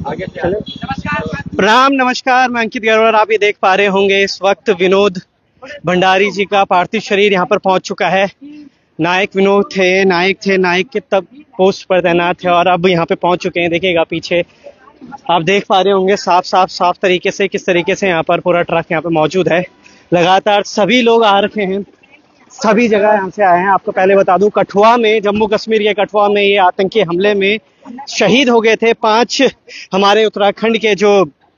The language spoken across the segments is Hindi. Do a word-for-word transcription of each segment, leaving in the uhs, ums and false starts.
आगे चले। प्रणाम, नमस्कार, मैं अंकित गरवर। आप ये देख पा रहे होंगे इस वक्त विनोद भंडारी जी का पार्थिव शरीर यहाँ पर पहुंच चुका है। नायक विनोद थे, नायक थे, नायक के तब पोस्ट पर तैनात थे और अब यहाँ पे पहुंच चुके हैं। देखिएगा पीछे आप देख पा रहे होंगे साफ साफ साफ तरीके से किस तरीके से यहाँ पर पूरा ट्रक यहाँ पे मौजूद है। लगातार सभी लोग आ रखे हैं, सभी जगह यहाँ से आए हैं। आपको पहले बता दूं, कठुआ में, जम्मू कश्मीर के कठुआ में ये आतंकी हमले में शहीद हो गए थे पांच हमारे उत्तराखंड के जो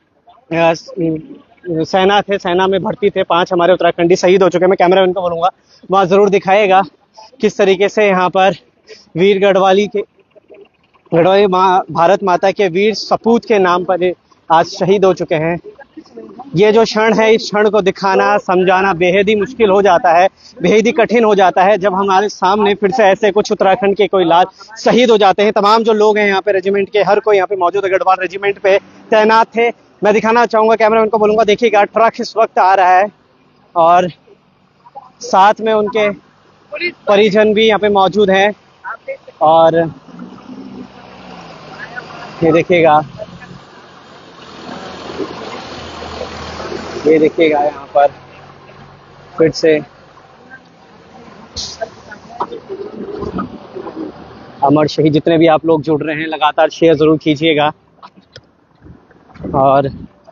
सेना थे, सेना में भर्ती थे, पांच हमारे उत्तराखंडी शहीद हो चुके हैं। मैं कैमरामैन को बोलूंगा वहां जरूर दिखाएगा किस तरीके से यहाँ पर वीर गढ़वाली के गढ़वाली माँ भारत माता के वीर सपूत के नाम पर आज शहीद हो चुके हैं। ये जो क्षण है, इस क्षण को दिखाना, समझाना बेहद ही मुश्किल हो जाता है, बेहद ही कठिन हो जाता है जब हमारे सामने फिर से ऐसे कुछ उत्तराखंड के कोई लाल शहीद हो जाते हैं। तमाम जो लोग हैं यहाँ पे रेजिमेंट के, हर कोई यहाँ पे मौजूद है, गढ़वाल रेजिमेंट पे तैनात थे। मैं दिखाना चाहूंगा, कैमरामैन को बोलूंगा, देखिएगा ट्रक इस वक्त आ रहा है और साथ में उनके परिजन भी यहाँ पे मौजूद हैं। और ये देखिएगा, ये देखिएगा यहाँ पर फिर से अमर शहीद। जितने भी आप लोग जुड़ रहे हैं लगातार शेयर जरूर कीजिएगा। और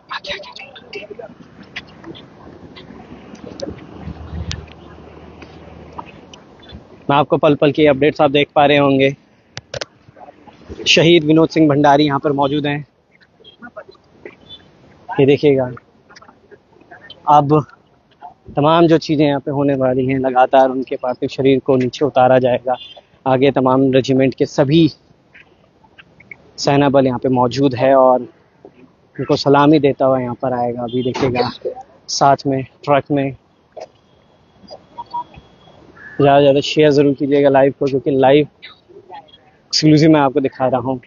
मैं आपको पल पल की अपडेट्स आप देख पा रहे होंगे। शहीद विनोद सिंह भंडारी यहाँ पर मौजूद हैं। ये देखिएगा, अब तमाम जो चीज़ें यहाँ पे होने वाली हैं, लगातार उनके पार्थिव शरीर को नीचे उतारा जाएगा। आगे तमाम रेजिमेंट के सभी सेना बल यहाँ पे मौजूद है और उनको सलामी देता हुआ यहाँ पर आएगा। अभी देखिएगा साथ में ट्रक में। ज़्यादा ज़्यादा शेयर ज़रूर कीजिएगा लाइव को, क्योंकि लाइव एक्सक्लूसिव मैं आपको दिखा रहा हूँ।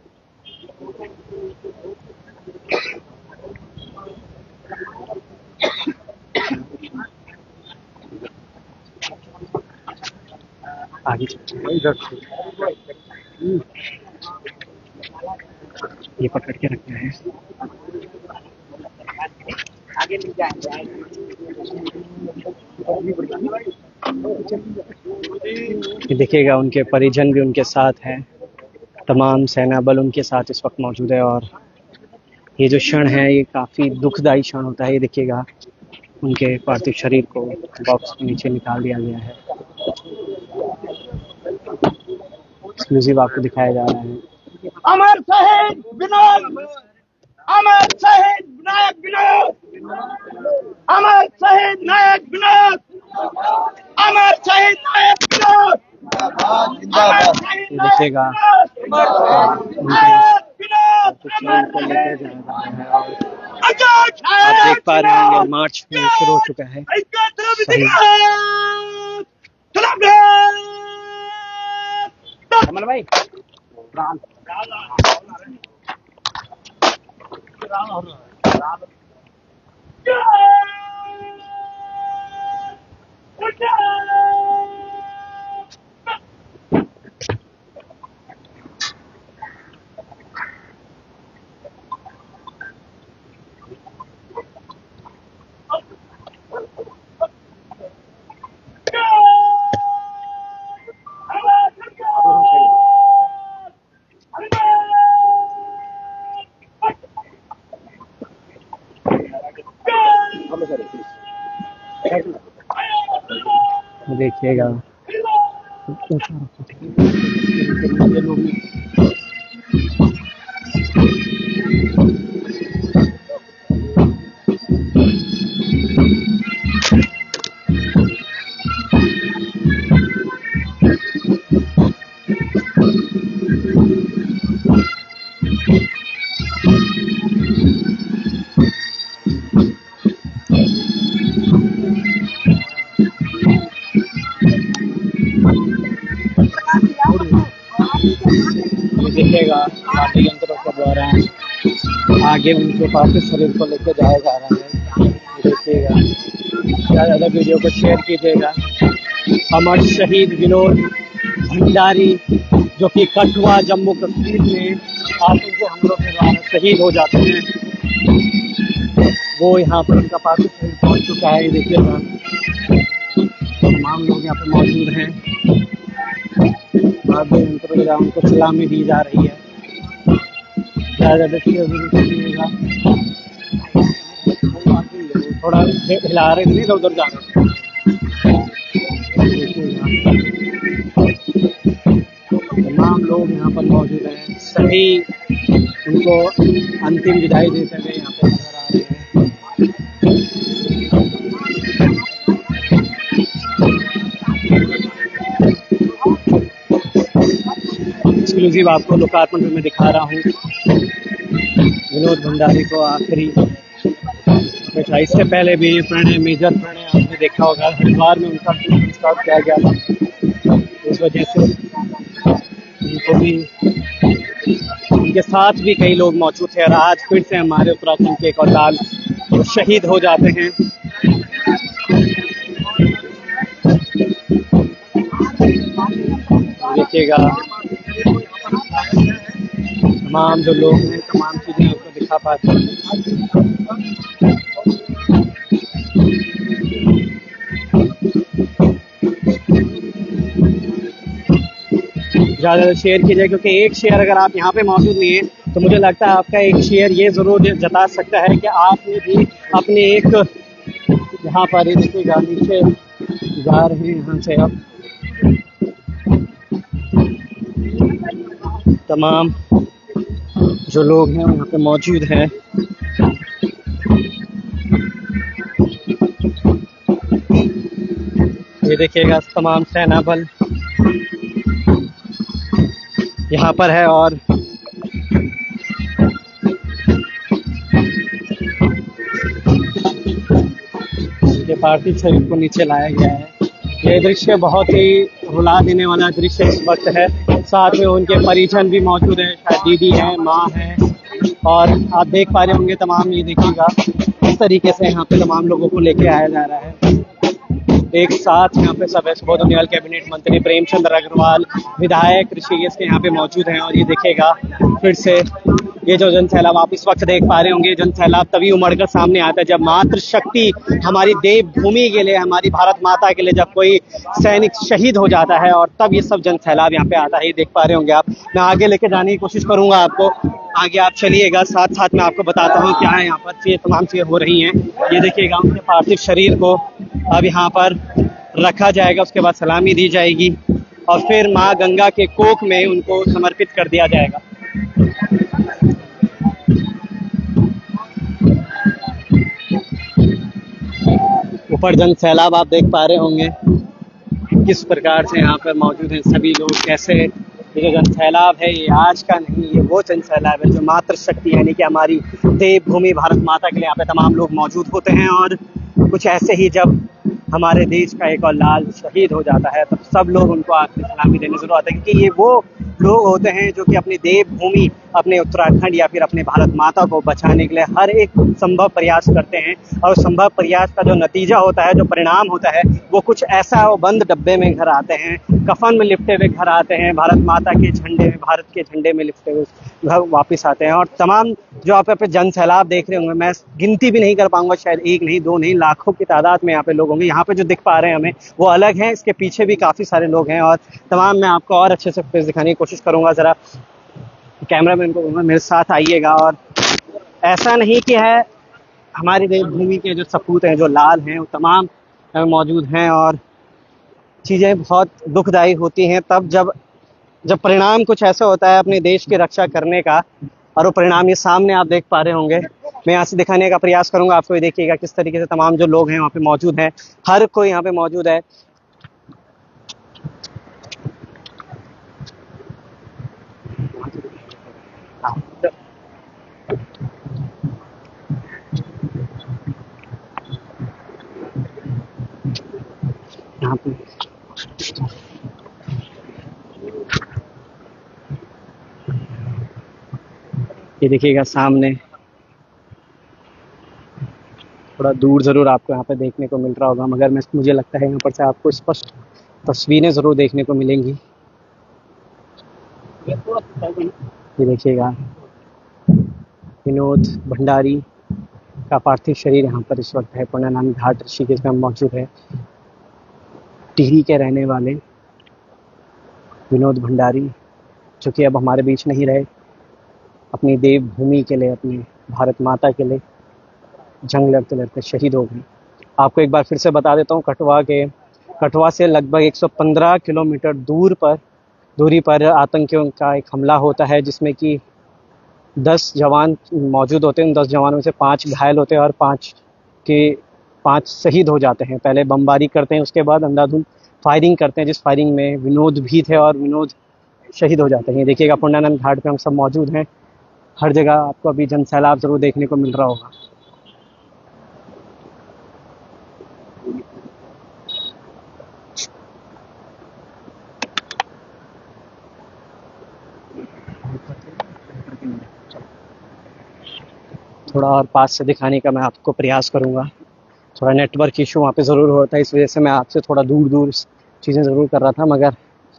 आगे इधर ये पकड़ के रखना है। आगे मिल जाएंगे। देखिएगा उनके परिजन भी उनके साथ हैं, तमाम सेना बल उनके साथ इस वक्त मौजूद है। और ये जो क्षण है, ये काफ़ी दुखदायी क्षण होता है। ये देखिएगा उनके पार्थिव शरीर को बॉक्स के नीचे निकाल दिया गया है। एक्सक्लूसिव आपको दिखाया जा रहा है। अमर शहीद विनोद, अमर शहीद नायक विनोद, अमर शहीद नायक विनोद, अमर शहीद नायक विनोद। देखिएगा आप देख पा रहे हैं, मार्च में शुरू हो चुका है। अमर भाई देखिएगा देखिएगा पार्टी यंत्रों के द्वारा आगे उनके पार्थिव शरीर को लेकर जाया जा रहा है। देखिएगा, ज़्यादा ज़्यादा वीडियो को शेयर कीजिएगा। अमर शहीद विनोद भंडारी जो कि कठुआ जम्मू कश्मीर में आतंकी हमलों के द्वारा शहीद हो जाते हैं, वो यहाँ पर उनका पार्थिव शरीर पहुँच चुका है। ये देखिएगा तमाम लोग यहाँ पर मौजूद हैं और उनको सलामी दी जा रही है। ज़्यादा देखिएगा थोड़ा हिला रहे थे, इधर उधर जा रहे थे। तमाम लोग यहाँ पर मौजूद हैं, सभी उनको अंतिम विदाई देते हुए यहाँ पर नजर आ रहे हैं। एक्सक्लूसिव आपको लोकार्पण में दिखा रहा हूँ विनोद भंडारी को आखिरी। इससे पहले भी प्रणय मेजर प्रणय आपने देखा होगा, हरिद्वार में उनका संस्कार किया गया था। इस वजह से उनको भी, उनके साथ भी कई लोग मौजूद थे और आज फिर से हमारे उत्तराखंड के एक और लाल शहीद हो जाते हैं। देखिएगा तमाम जो लोग हैं, तमाम चीजें आपको दिखा पाते हैं। ज़्यादा शेयर कीजिए, क्योंकि एक शेयर अगर आप यहाँ पे मौजूद नहीं है तो मुझे लगता है आपका एक शेयर ये ज़रूर जता सकता है कि आपने भी अपने एक, यहाँ पर ये देखिएगा नीचे जा रहे हैं यहाँ से अब तमाम जो लोग हैं यहाँ पे मौजूद हैं। ये देखिएगा तमाम सेना बल यहाँ पर है और ये पार्थिव शरीर को नीचे लाया गया है। ये दृश्य बहुत ही रुला देने वाला दृश्य इस वक्त है। साथ में उनके परिजन भी मौजूद है, शायद दीदी है, माँ है, और आप देख पा रहे होंगे तमाम। ये देखिएगा इस तरीके से यहाँ पे तमाम लोगों को लेके आया जा रहा है एक साथ। यहाँ पे सब सुबोध उनियाल, कैबिनेट मंत्री प्रेमचंद्र अग्रवाल, विधायक ऋषिकेश के यहाँ पे मौजूद हैं। और ये देखिएगा फिर से ये जो जन सैलाब आप इस वक्त देख पा रहे होंगे, जन सैलाब तभी उमड़कर सामने आता है जब मातृशक्ति हमारी देवभूमि के लिए, हमारी भारत माता के लिए जब कोई सैनिक शहीद हो जाता है, और तब ये सब जन सैलाब यहाँ पे आता है। ये देख पा रहे होंगे आप। मैं आगे लेके जाने की कोशिश करूंगा आपको, आगे आप चलिएगा, साथ साथ मैं आपको बताता हूँ क्या है यहाँ पर। ये तमाम चीजें हो रही हैं। ये देखिएगा उनके पार्थिव शरीर को अब यहाँ पर रखा जाएगा, उसके बाद सलामी दी जाएगी और फिर माँ गंगा के कोख में उनको समर्पित कर दिया जाएगा। ऊपर जन सैलाब आप देख पा रहे होंगे किस प्रकार से यहाँ पर मौजूद हैं सभी लोग। कैसे ये जो जन सैलाब है ये आज का नहीं, ये वो जन सैलाब है जो मातृशक्ति यानी कि हमारी देवभूमि भारत माता के लिए यहाँ पे तमाम लोग मौजूद होते हैं। और कुछ ऐसे ही जब हमारे देश का एक और लाल शहीद हो जाता है तब सब लोग उनको आखिरी सलामी देने जरूर आते हैं, क्योंकि ये वो लोग होते हैं जो कि अपनी देवभूमि, अपने उत्तराखंड या फिर अपने भारत माता को बचाने के लिए हर एक संभव प्रयास करते हैं। और संभव प्रयास का जो नतीजा होता है, जो परिणाम होता है, वो कुछ ऐसा वो बंद डब्बे में घर आते हैं, कफन में लिपटे हुए घर आते हैं, भारत माता के झंडे में, भारत के झंडे में लिपटे हुए घर वापस आते हैं। और तमाम जो आप पे जन सैलाब देख रहे होंगे, मैं गिनती भी नहीं कर पाऊंगा, शायद एक नहीं, दो नहीं, लाखों की तादाद में यहाँ पे लोग होंगे। यहाँ पे जो दिख पा रहे हैं हमें वो अलग है, इसके पीछे भी काफी सारे लोग हैं। और तमाम मैं आपको और अच्छे से फेस दिखाने की कोशिश करूंगा। जरा कैमरामैन को कहूंगा मेरे साथ आइएगा। और ऐसा नहीं कि है, हमारी देवभूमि के जो सपूत हैं, जो लाल हैं, वो तमाम मौजूद हैं। और चीज़ें बहुत दुखदायी होती हैं तब जब जब परिणाम कुछ ऐसा होता है अपने देश की रक्षा करने का, और वो परिणाम ये सामने आप देख पा रहे होंगे। मैं यहाँ से दिखाने का प्रयास करूंगा आपको। ये देखिएगा किस तरीके से तमाम जो लोग हैं वहाँ पे मौजूद हैं, हर कोई यहाँ पे मौजूद है। यहाँ पे ये देखिएगा सामने, थोड़ा दूर जरूर आपको यहाँ पे देखने को मिल रहा होगा, मगर मैं मुझे लगता है यहाँ पर से आपको स्पष्ट तस्वीरें जरूर देखने को मिलेंगी। ये देखिएगा विनोद भंडारी का पार्थिव शरीर यहाँ पर इस वक्त है। पुण्यनंद घाट ऋषिकेश में मौजूद है। टिहरी के रहने वाले विनोद भंडारी, जो कि अब हमारे बीच नहीं रहे, अपनी देवभूमि के लिए, अपनी भारत माता के लिए जंग लड़ते लड़ते शहीद हो गए। आपको एक बार फिर से बता देता हूँ, कठुआ के कठुआ से लगभग एक सौ पंद्रह किलोमीटर दूर पर दूरी पर आतंकियों का एक हमला होता है, जिसमें कि दस जवान मौजूद होते हैं। दस जवानों में से पाँच घायल होते हैं और पाँच के पाँच शहीद हो जाते हैं। पहले बमबारी करते हैं, उसके बाद अंधाधुंध फायरिंग करते हैं, जिस फायरिंग में विनोद भी थे और विनोद शहीद हो जाते हैं। देखिएगा, पुण्यनंद घाट पे हम सब मौजूद हैं। हर जगह आपको अभी जन सैलाब जरूर देखने को मिल रहा होगा। थोड़ा और पास से दिखाने का मैं आपको प्रयास करूंगा। थोड़ा नेटवर्क इशू वहाँ पे ज़रूर होता है, इस वजह से मैं आपसे थोड़ा दूर दूर चीज़ें ज़रूर कर रहा था। मगर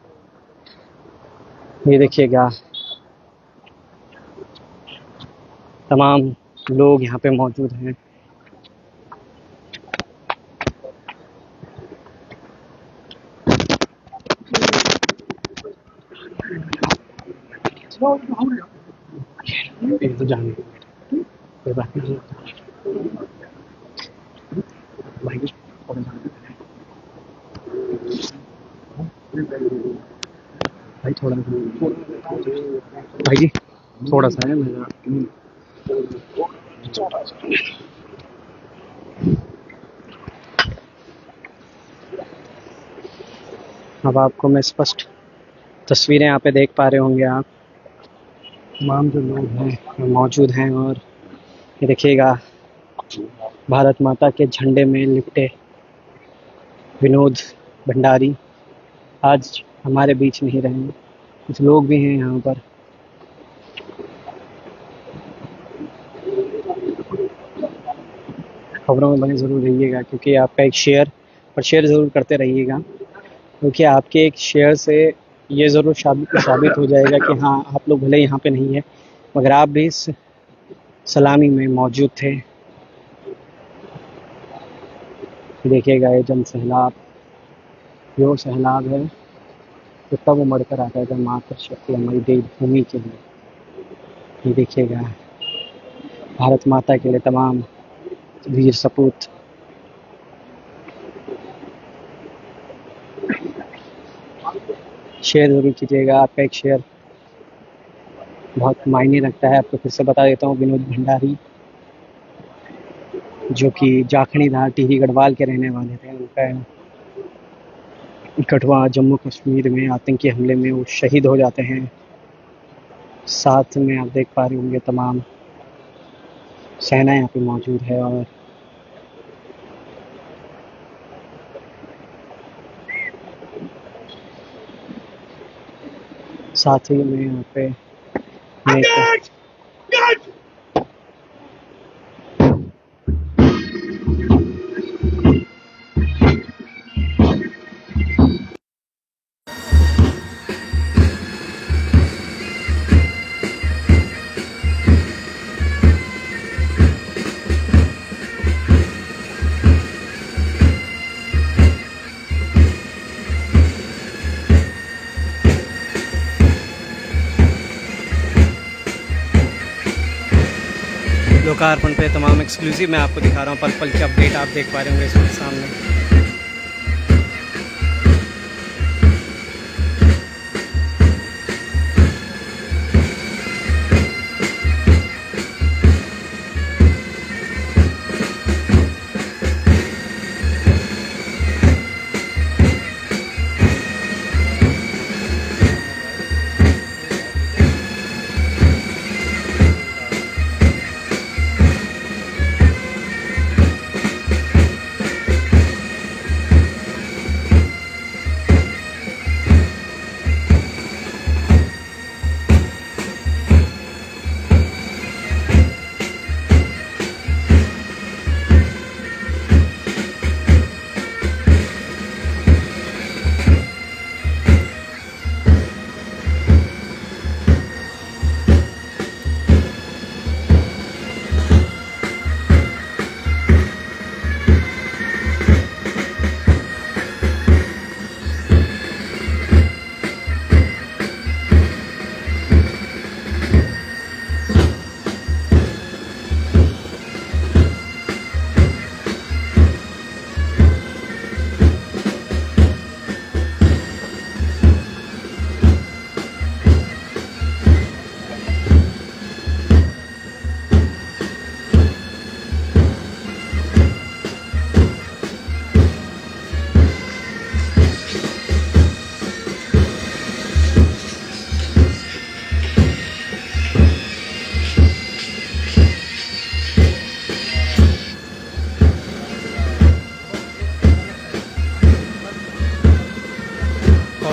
ये देखिएगा, तमाम लोग यहाँ पे मौजूद हैं। ये तो जाने कोई बात नहीं भाई, भाई थोड़ा भाई जी थोड़ा सा है मेरा। अब आपको मैं स्पष्ट तस्वीरें यहाँ पे देख पा रहे होंगे आप। तमाम जो लोग हैं मौजूद हैं और ये देखिएगा, भारत माता के झंडे में लिपटे विनोद भंडारी आज हमारे बीच नहीं रहे। कुछ लोग भी हैं यहाँ पर। खबरों में बने ज़रूर रहिएगा, क्योंकि आपका एक शेयर और शेयर ज़रूर करते रहिएगा, क्योंकि आपके एक शेयर से ये ज़रूर साबित हो जाएगा कि हाँ, आप लोग भले यहाँ पे नहीं है मगर आप भी इस सलामी में मौजूद थे। देखिएगा, ये जन सैलाब जो सैलाब है तो तब उमड़ कर आता है जब मातृशक्ति हमारी देवभूमि के लिए। ये देखिएगा, भारत माता के लिए तमाम वीर सपूत शेयर जरूर कीजिएगा। आपका एक शेयर बहुत मायने रखता है। आपको फिर से बता देता हूँ, विनोद भंडारी जो कि जाखनी धार टिहरी गढ़वाल के रहने वाले थे, उनका कठुआ जम्मू कश्मीर में आतंकी हमले में वो शहीद हो जाते हैं। साथ में आप देख पा रहे होंगे तमाम सेना यहाँ पे मौजूद है और साथ ही में यहाँ पे लोकार्पण पे तमाम एक्सक्लूसिव मैं आपको दिखा रहा हूँ। पल पल की अपडेट आप देख पा रहे होंगे इस वक्त सामने।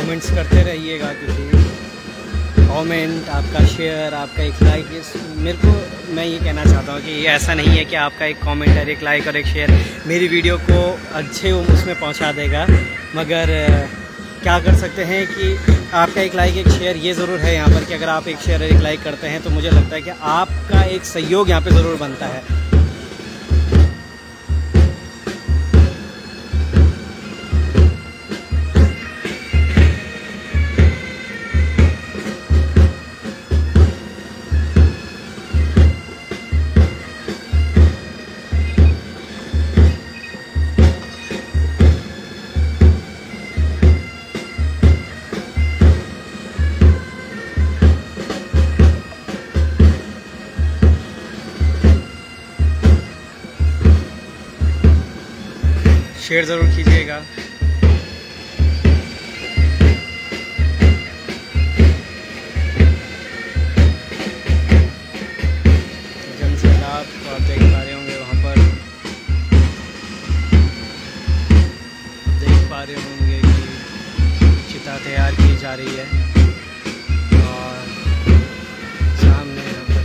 कमेंट्स करते रहिएगा, क्योंकि कमेंट, आपका शेयर, आपका एक लाइक, मेरे को मैं ये कहना चाहता हूँ कि ये ऐसा नहीं है कि आपका एक कमेंट और एक लाइक और एक शेयर मेरी वीडियो को अच्छे उसमें पहुँचा देगा, मगर क्या कर सकते हैं कि आपका एक लाइक एक शेयर ये ज़रूर है यहाँ पर कि अगर आप एक शेयर और एक लाइक करते हैं तो मुझे लगता है कि आपका एक सहयोग यहाँ पे ज़रूर बनता है। शेयर ज़रूर कीजिएगा। जन सैलाब तो आप देख पा रहे होंगे, वहाँ पर देख पा रहे होंगे कि चिता तैयार की जा रही है और सामने यहाँ पर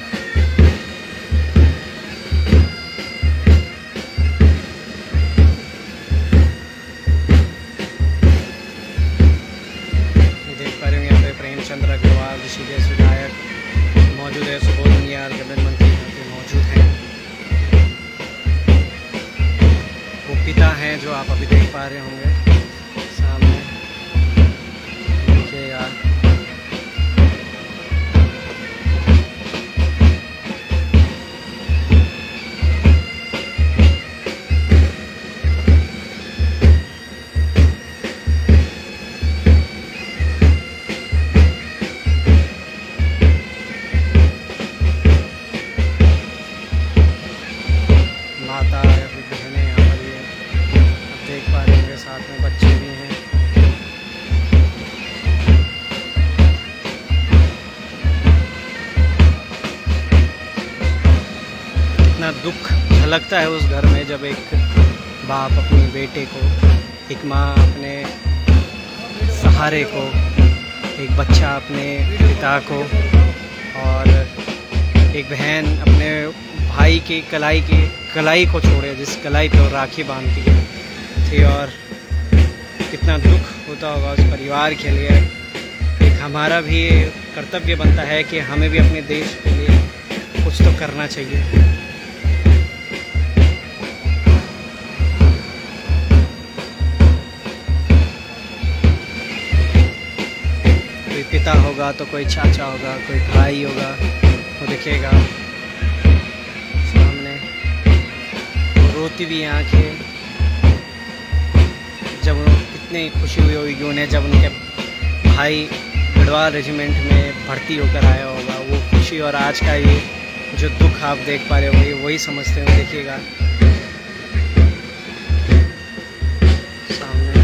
चंद्र अग्रवाल, ऋषिकेश विधायक मौजूद है, सुबोध उनियाल कैबिनेट मंत्री यहाँ पे मौजूद हैं। वो पिता हैं जो आप अभी देख पा रहे होंगे सामने, देखिएगा। माता या फिर बहनें यहाँ पर ये आप देख पा रहे होंगे, साथ में बच्चे भी हैं। इतना दुख झलकता है उस घर में जब एक बाप अपने बेटे को, एक माँ अपने सहारे को, एक बच्चा अपने पिता को और एक बहन अपने भाई की कलाई की कलाई को छोड़े, जिस कलाई पे वो राखी बांधती थी। और कितना दुख होता होगा उस परिवार के लिए। एक हमारा भी कर्तव्य बनता है कि हमें भी अपने देश के लिए कुछ तो करना चाहिए। कोई पिता होगा तो कोई चाचा होगा, कोई भाई होगा, वो दिखेगा रोती भी आंखें, जब कितनी खुशी हुई होगी उन्हें जब उनके भाई गढ़वाल रेजिमेंट में भर्ती होकर आया होगा। वो खुशी और आज का ये जो दुख आप देख पा रहे होंगे वही समझते हुए देखिएगा सामने।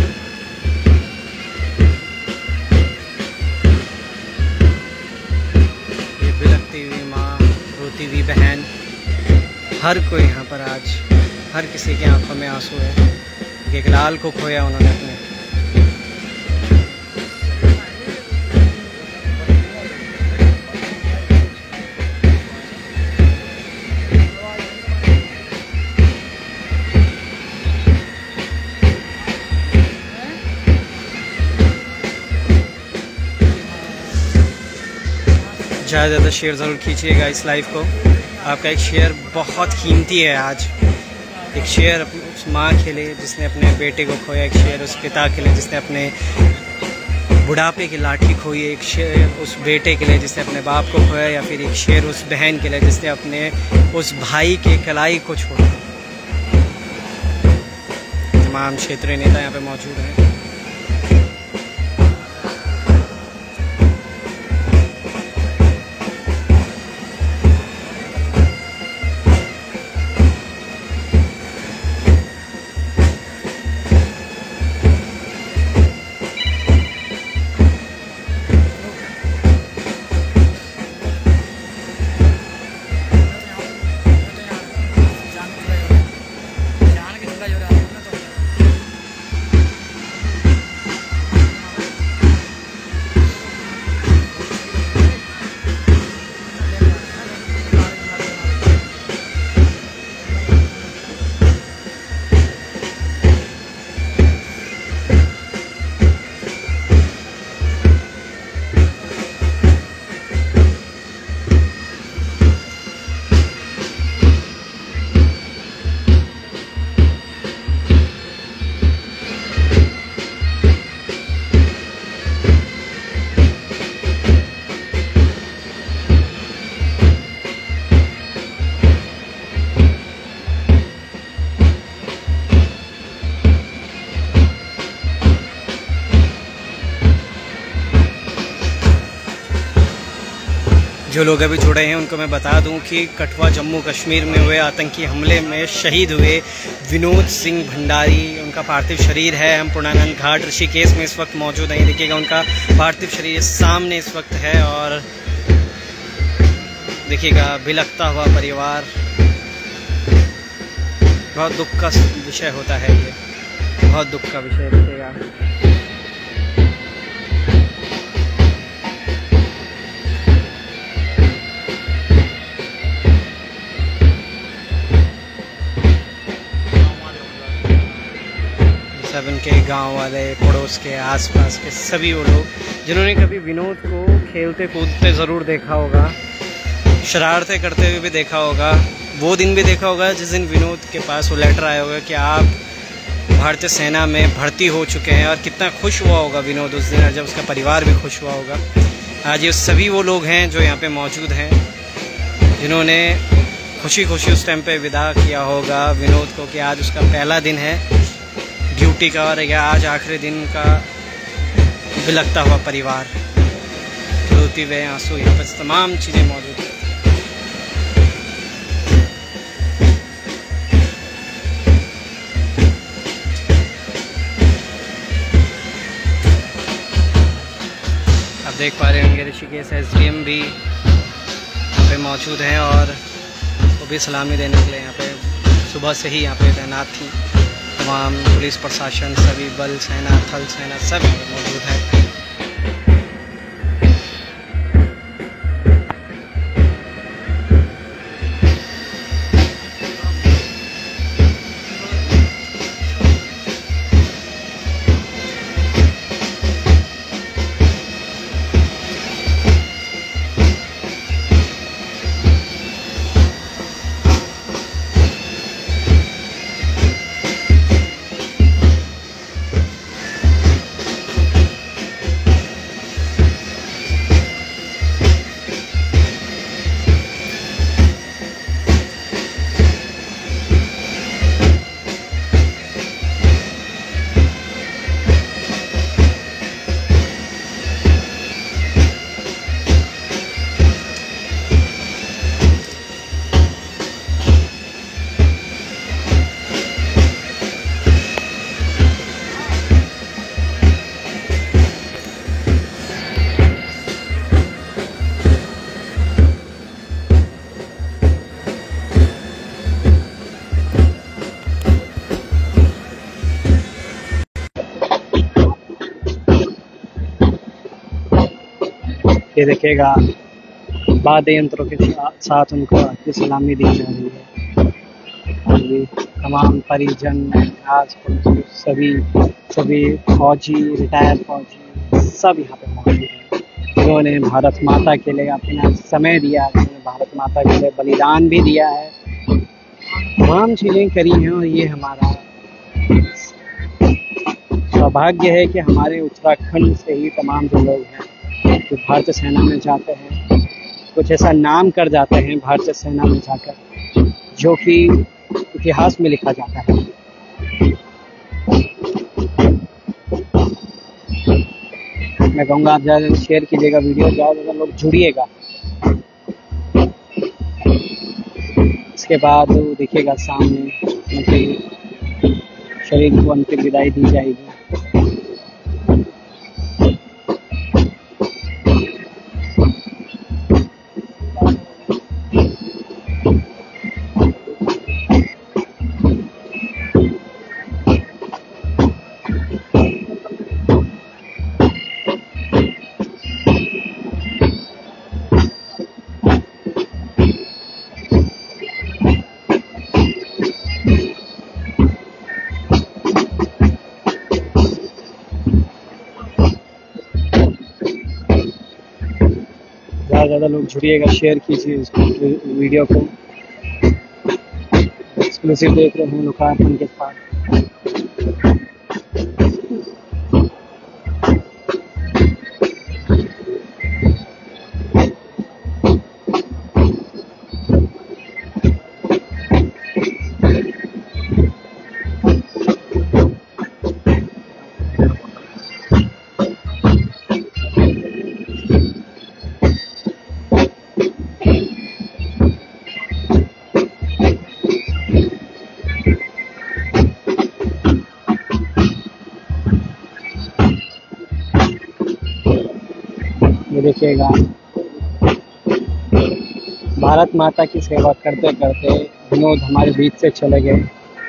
ये बिलखती हुई माँ, रोती हुई बहन, हर कोई यहाँ पर आज, हर किसी की आंखों में आंसू है। एक लाल को खोया उन्होंने अपने। ज़्यादा ज़्यादा शेयर ज़रूर कीजिएगा इस लाइव को। आपका एक शेयर बहुत कीमती है आज। एक शेयर उस माँ के लिए जिसने अपने बेटे को खोया, एक शेयर उस पिता के लिए जिसने अपने बुढ़ापे की लाठी खोई, एक शेयर उस बेटे के लिए जिसने अपने बाप को खोया, या फिर एक शेयर उस बहन के लिए जिसने अपने उस भाई के कलाई को छोड़ा। तमाम क्षेत्रीय नेता यहाँ पे मौजूद हैं। जो लोग अभी जुड़े हैं उनको मैं बता दूं कि कठुआ जम्मू कश्मीर में हुए आतंकी हमले में शहीद हुए विनोद सिंह भंडारी, उनका पार्थिव शरीर है। हम पूर्णानंद घाट ऋषिकेश में इस वक्त मौजूद हैं। देखिएगा उनका पार्थिव शरीर सामने इस वक्त है और देखिएगा बिलखता हुआ परिवार। बहुत दुख का विषय होता है ये, बहुत दुख का विषय। देखिएगा सब उनके गांव वाले, पड़ोस के, आसपास के सभी वो लोग जिन्होंने कभी विनोद को खेलते कूदते ज़रूर देखा होगा, शरारतें करते हुए भी देखा होगा, वो दिन भी देखा होगा जिस दिन विनोद के पास वो लेटर आया होगा कि आप भारतीय सेना में भर्ती हो चुके हैं, और कितना खुश हुआ होगा विनोद उस दिन, और जब उसका परिवार भी खुश हुआ होगा। आज ये सभी वो लोग हैं जो यहाँ पे मौजूद हैं, जिन्होंने खुशी खुशी उस टाइम पे विदा किया होगा विनोद को कि आज उसका पहला दिन है ड्यूटी का, और या आज आखिरी दिन का बिलखता हुआ परिवार, रोती हुए आंसू, यहाँ पर तमाम चीज़ें मौजूद हैं। आप देख पा रहे होंगे ऋषिकेश एस डी एम भी यहाँ पे मौजूद हैं और वो भी सलामी देने के लिए यहाँ पे सुबह से ही यहाँ पे तैनात थी। तमाम पुलिस प्रशासन, सभी बल सेना, थल सेना सब यहाँ पे मौजूद है। ये देखिएगा वाद्य यंत्रों के साथ उनको सलामी दी जा रही है। और भी तमाम परिजन, आस पड़ोस सभी सभी फौजी, रिटायर्ड फौजी सब यहाँ पे मौजूद हैं, जिन्होंने भारत माता के लिए अपना समय दिया, जिन्होंने भारत माता के लिए बलिदान भी दिया है, तमाम चीज़ें करी हैं। और ये हमारा सौभाग्य है कि हमारे उत्तराखंड से ही तमाम जो लोग हैं जो भारतीय सेना में जाते हैं, कुछ ऐसा नाम कर जाते हैं भारतीय सेना में जाकर जो कि इतिहास में लिखा जाता है। मैं कहूँगा आप ज़्यादा शेयर कीजिएगा वीडियो, ज़्यादा ज़्यादा लोग जुड़िएगा। इसके बाद देखिएगा सामने उनके शरीर को अंतिम विदाई दी जाएगी। ज़्यादा ज़्यादा लोग जुड़िएगा, शेयर कीजिए इस वीडियो को। एक्सक्लूसिव देख रहे हैं लोकार्पण के साथ। देखिएगा, भारत माता की सेवा करते करते विनोद हमारे बीच से चले गए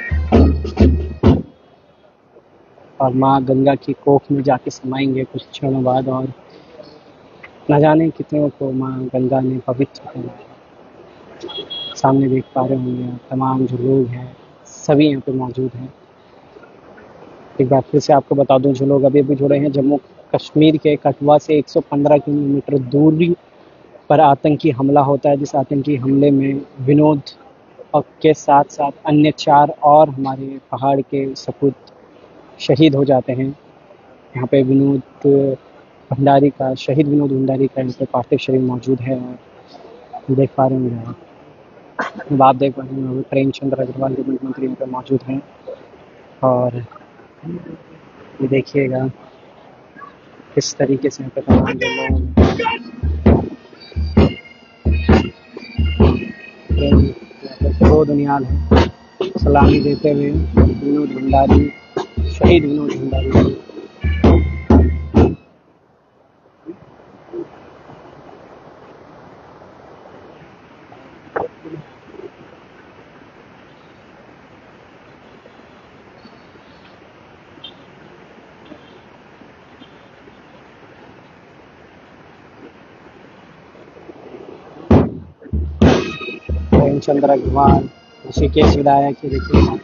और माँ गंगा की कोख में जाके समाएंगे कुछ क्षणों बाद, और न जाने कितनों को माँ गंगा ने पवित्र बनाया। सामने देख पा रहे होंगे तमाम जो लोग हैं सभी यहाँ पे मौजूद हैं। एक बार फिर से आपको बता दूं, जो लोग अभी अभी जुड़े हैं, जम्मू कश्मीर के कठुआ से एक सौ पंद्रह किलोमीटर दूरी पर आतंकी हमला होता है, जिस आतंकी हमले में विनोद के साथ साथ अन्य चार और हमारे पहाड़ के सपूत शहीद हो जाते हैं। यहाँ पे विनोद भंडारी का, शहीद विनोद भंडारी का यहाँ पे पार्थिव शरीर मौजूद है और देख पा रहे होंगे आप। अब आप देख पा रहे हैं प्रेमचंद अग्रवाल जो मंत्री यहाँ पे मौजूद हैं, और ये देखिएगा किस तरीके से यहाँ पे तमाम लोग दो दुनियाल है सलामी देते हुए विनोद भंडारी, शहीद विनोद भंडारी। प्रेमचंद अग्रवाल, ऋषिकेश विधायक की देखिए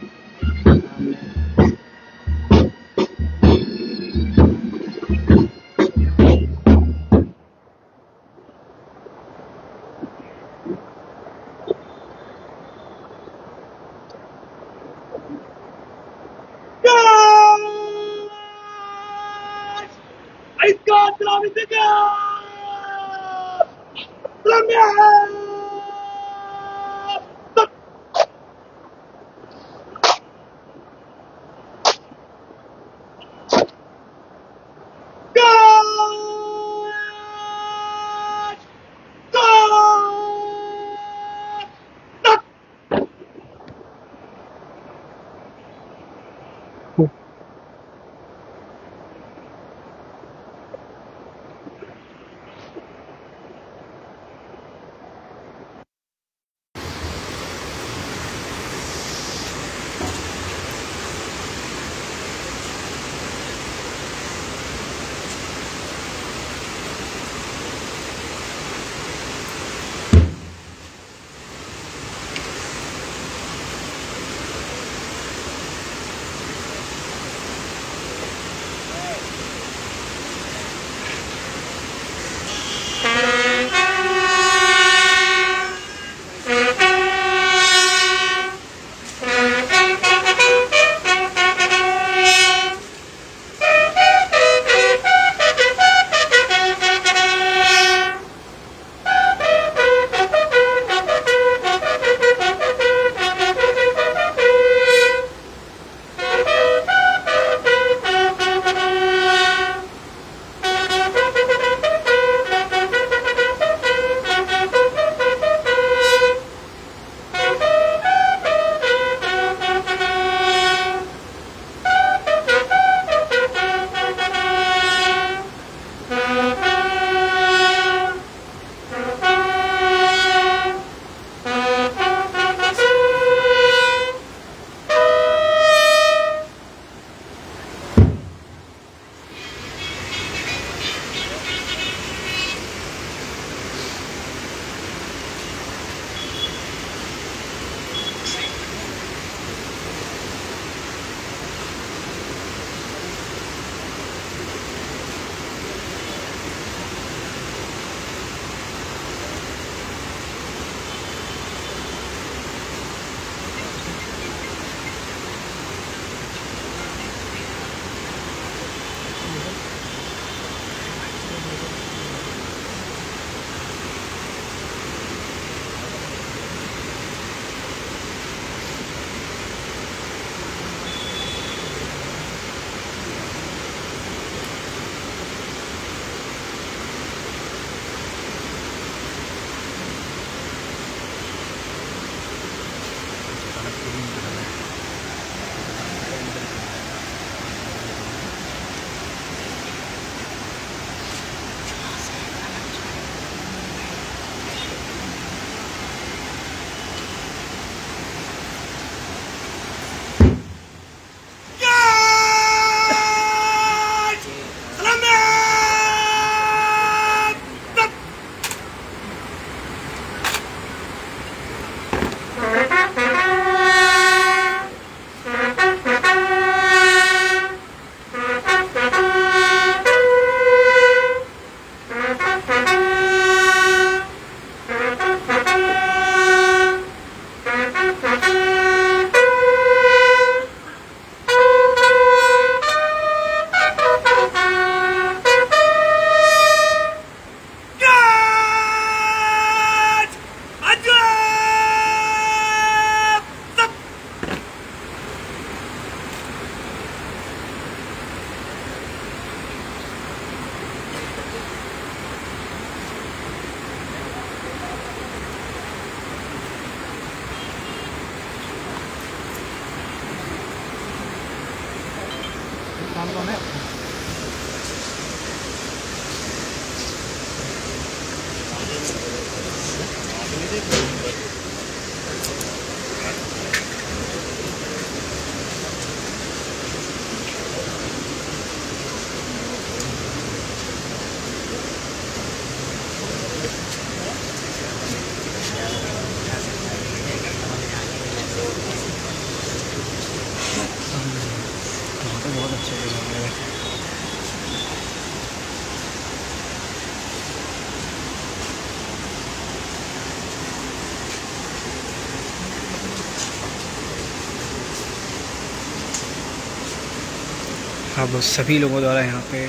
अब सभी लोगों द्वारा यहाँ पे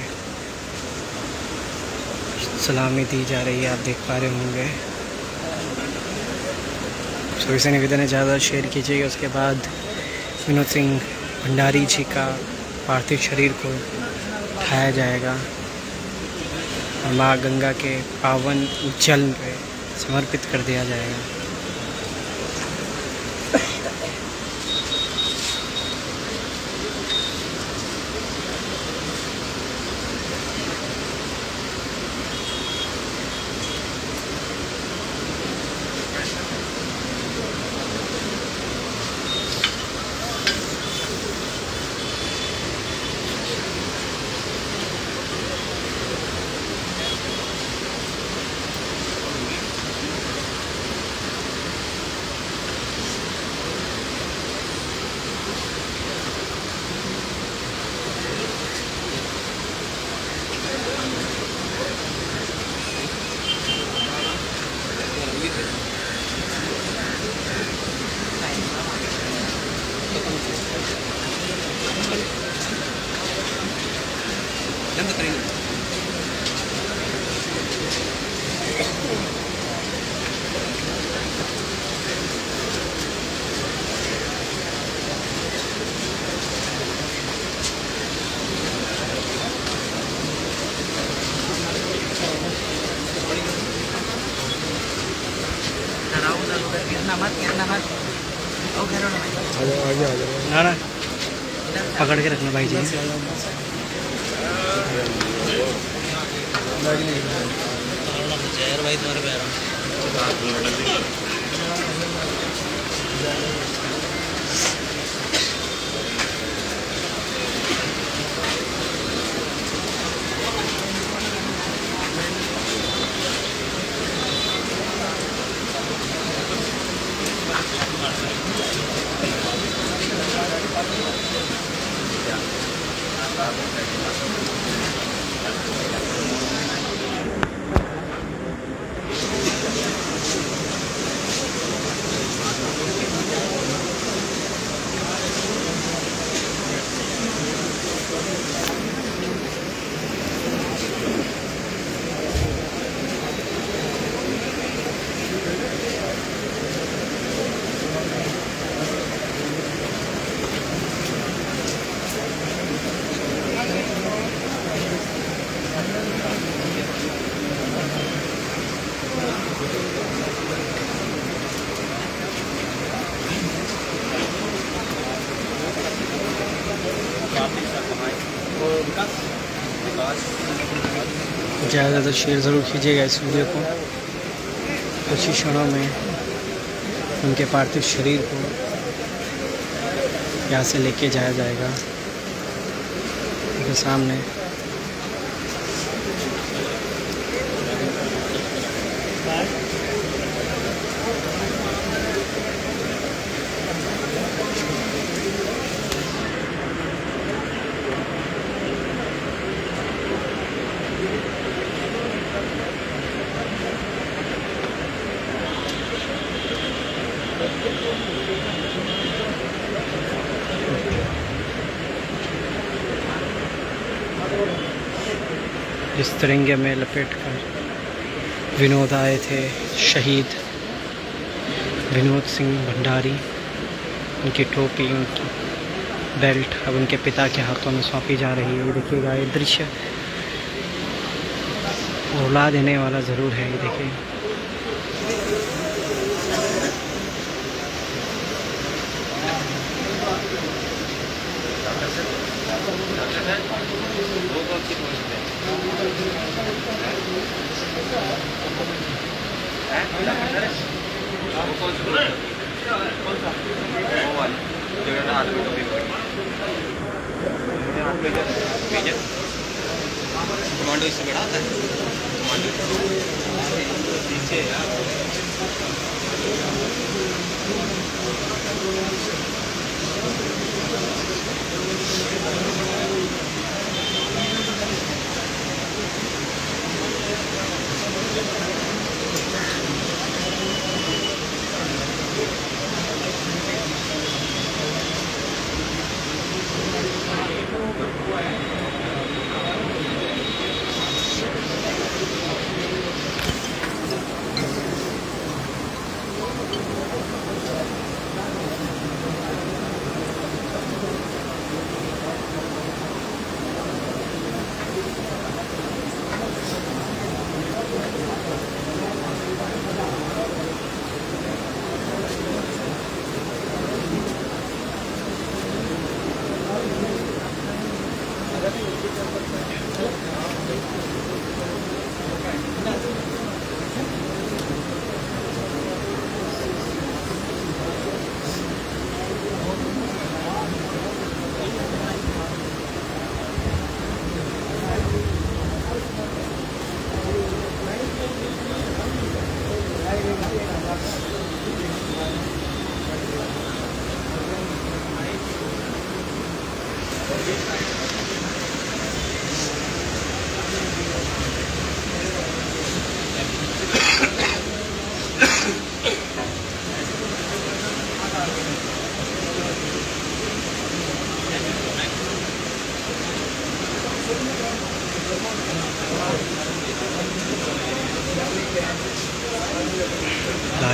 सलामी दी जा रही है, आप देख पा रहे होंगे। सभी से निवेदन है ज़्यादा शेयर कीजिएगा। उसके बाद विनोद सिंह भंडारी जी का पार्थिव शरीर को उठाया जाएगा और माँ गंगा के पावन जल पे समर्पित कर दिया जाएगा। ना ना पकड़ के रखना भाई जी। भाई तुम्हारे पैरों ज़्यादा से ज़्यादा शेयर ज़रूर कीजिएगा इस वीडियो को। कुछ ही क्षणों में उनके पार्थिव शरीर को यहाँ से लेके जाया जाएगा। उनके सामने जिस तिरंगे में लपेटकर विनोद आए थे, शहीद विनोद सिंह भंडारी, उनकी टोपी, उनकी बेल्ट अब उनके पिता के हाथों में सौंपी जा रही है। ये देखिएगा, ये दृश्य रुला देने वाला ज़रूर है। ये देखिए, कमांडो इससे बड़ा आता है। कमांडो पीछे यार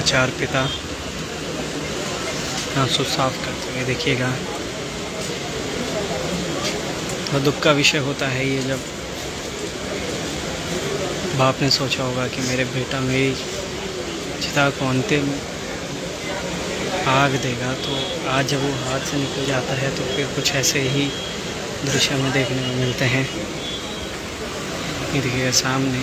चार पिता आंसू साफ करते हुए देखिएगा। और दुख का विषय होता है ये जब बाप ने सोचा होगा कि मेरे बेटा मेरी चिता को अंतिम आग देगा, तो आज जब वो हाथ से निकल जाता है तो फिर कुछ ऐसे ही दृश्य हमें देखने में मिलते हैं। ये देखिएगा सामने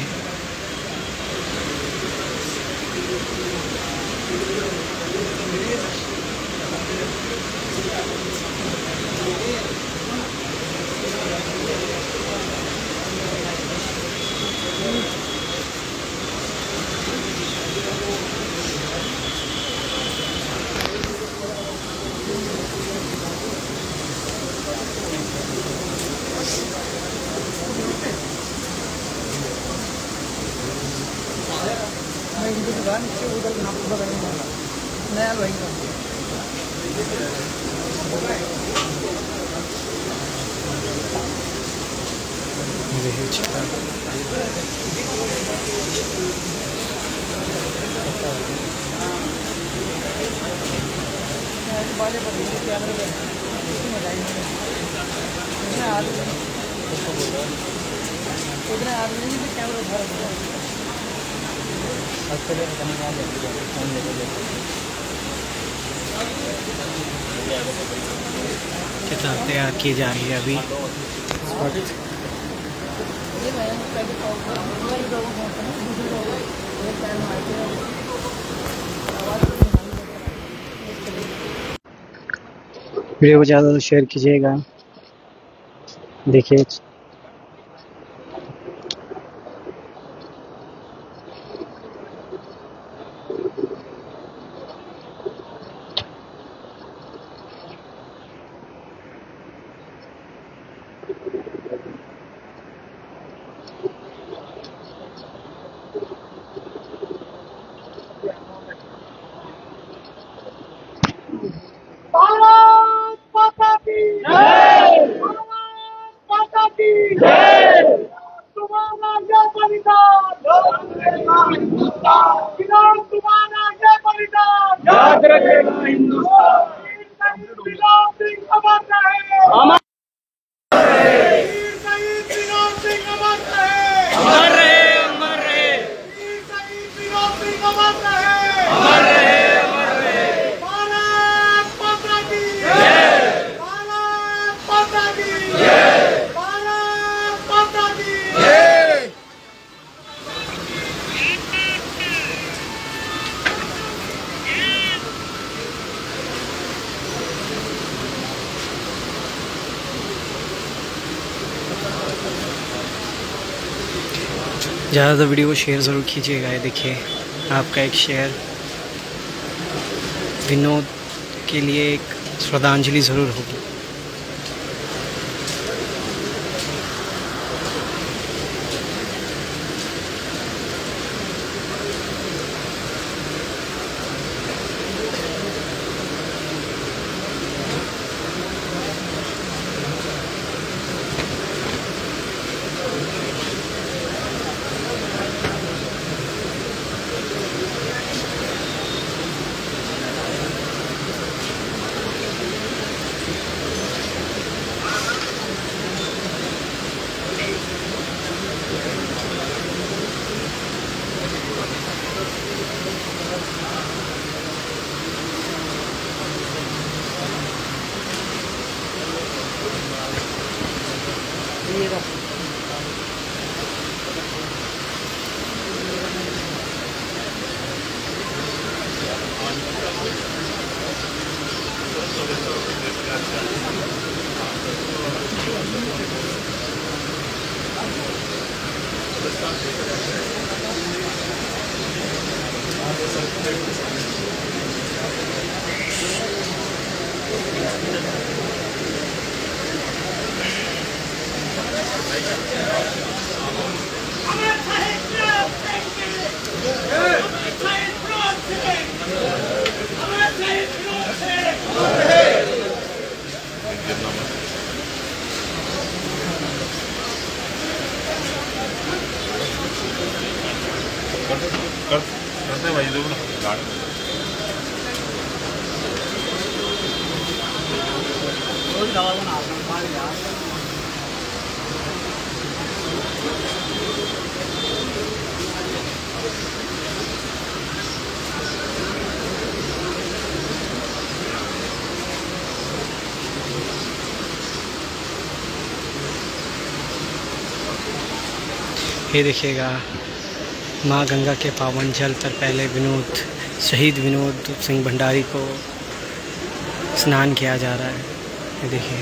किताब तैयार की जा रही है अभी। वीडियो को ज़्यादा शेयर कीजिएगा। देखिए भारत माता की जय, भारत माता की जय। तुम्हारा जय बलिदान, किसान तुम्हारा जय बलिदान याद रखेगा हिंदुस्तान। विनोद सिंह अमर रहे, अमर रहे। शहीद विनोद सिंह अमर रहे, अमर रहे, अमर रहे। शहीद विनोद सिंह अमर रहे, अमर रहे। ज़्यादा वीडियो को शेयर ज़रूर कीजिएगा। ये देखिए आपका एक शेयर विनोद के लिए एक श्रद्धांजलि ज़रूर होगी। करते भाई ये देखिएगा माँ गंगा के पावन जल पर पहले विनोद शहीद विनोद सिंह भंडारी को स्नान किया जा रहा है। ये देखिए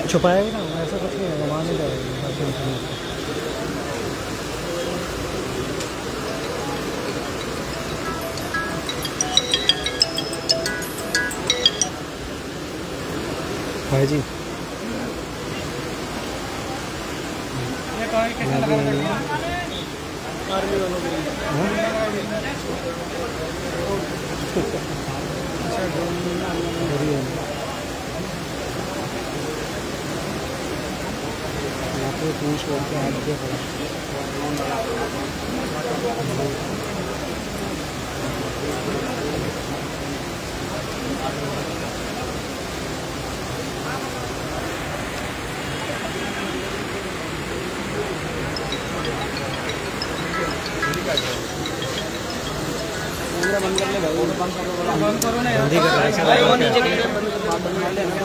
छुपाएगा ना, ऐसा कुछ नहीं है, वहाँ नहीं जाएगा। भाई जी पूछ करके आगे पड़ा। बंद कर ले भाई, बंद करो ना, बंद करो ना यार, बंद कर रहा है।